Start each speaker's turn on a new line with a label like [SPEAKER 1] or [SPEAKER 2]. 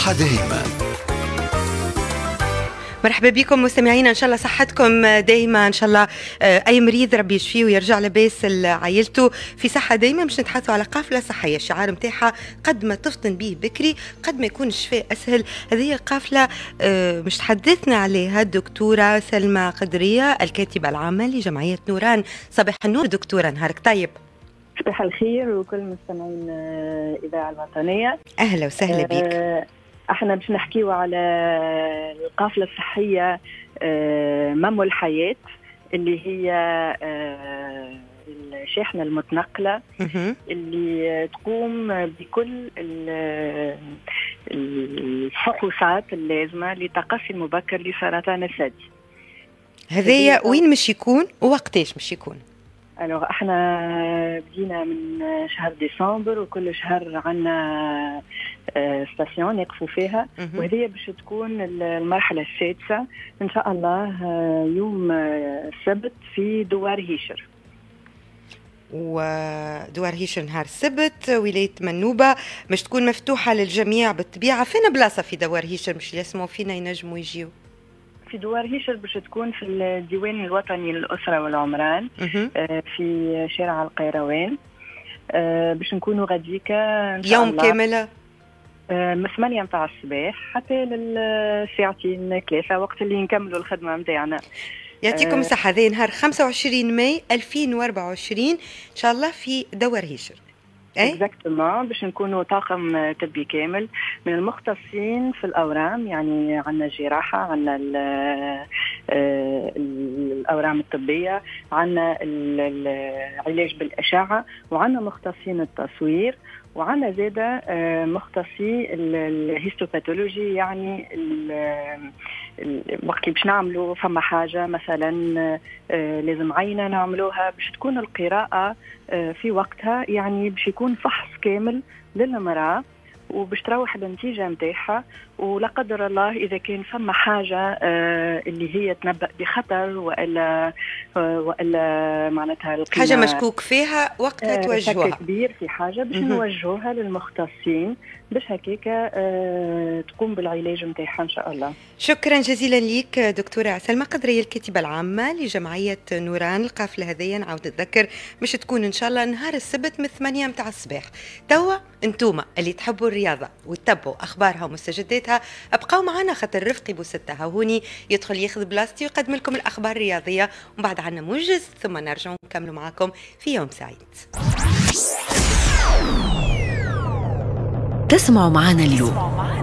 [SPEAKER 1] صحة دايما.
[SPEAKER 2] مرحبا بكم مستمعينا، ان شاء الله صحتكم دايما، ان شاء الله اي مريض ربي يشفيه ويرجع لباس عائلته في صحه دايما. باش نتحدثوا على قافله صحيه، الشعار نتاعها قد ما تفطن به بكري قد ما يكون الشفاء اسهل. هذه قافله مش تحدثنا عليها الدكتوره سلمى قدريه، الكاتبه العامه لجمعيه نوران. صباح النور دكتوره، نهارك طيب.
[SPEAKER 3] صباح الخير وكل مستمعين الإذاعة الوطنية،
[SPEAKER 2] أهلا وسهلا بك.
[SPEAKER 3] احنا باش نحكيو على القافلة الصحية مم الحياة، اللي هي الشاحنة المتنقلة اللي تقوم بكل الفحوصات اللازمة لتقصي المبكر لسرطان الثدي.
[SPEAKER 2] هذايا وين مش يكون ووقتاش مش يكون؟
[SPEAKER 3] احنا بدينا من شهر ديسمبر، وكل شهر عنا ستاسيون يقفوا فيها، وهذه باش تكون المرحلة السادسة ان شاء الله يوم السبت في دوار هيشر.
[SPEAKER 2] ودوار هيشر نهار السبت، ولاية منوبة، مش تكون مفتوحة للجميع بالطبيعة. فين بلاصة في دوار هيشر مش يسمعوا فينا ينجموا يجيو؟
[SPEAKER 3] في دوار هيشر باش تكون في الديوان الوطني للأسرة والعمران في شارع القيروان. باش نكونوا غاديكا إن شاء
[SPEAKER 2] يوم
[SPEAKER 3] الله
[SPEAKER 2] كامل
[SPEAKER 3] من 8 متاع الصباح حتى للساعتين 3 وقت اللي نكملوا الخدمة متاعنا.
[SPEAKER 2] يعطيكم الصحة. هذا نهار 25 ماي 2024 إن شاء الله في دوار هيشر.
[SPEAKER 3] اكزاكتومون، باش نكونوا طاقم طبي كامل من المختصين في الاورام، يعني عندنا جراحه، عندنا الاورام الطبيه، عندنا العلاج بالاشعه، وعندنا مختصين التصوير، وعندنا زاده مختصي الهيستوباثولوجي، يعني وقت اللي باش نعملوا فما حاجه مثلا لازم عينه نعملوها باش تكون القراءه في وقتها، يعني باش يكون فحص كامل للمراه وباش تروح النتيجه نتاعها. ولا قدر الله اذا كان فما حاجه اللي هي تنبأ بخطر والا معناتها
[SPEAKER 2] حاجه مشكوك فيها وقتها توجهوها
[SPEAKER 3] كبير في حاجه باش نوجهوها للمختصين باش هكاك تقوم بالعلاج نتاعها ان شاء الله.
[SPEAKER 2] شكرا جزيلا ليك دكتوره سلمى قدريه، الكاتبه العامه لجمعيه نوران. القافله هذيا نعاود نتذكر باش تكون ان شاء الله نهار السبت من 8 متاع الصباح. توا انتوما اللي تحبوا الرياضه وتتبعوا اخبارها ومستجداتها ابقاو معنا، خاطر رفقي بوستها هوني يدخل ياخذ بلاصتي ويقدم لكم الاخبار الرياضيه، ومن بعد عنا موجز ثم نرجع نكملوا معكم في يوم سعيد.
[SPEAKER 4] تسمعوا معنا اليوم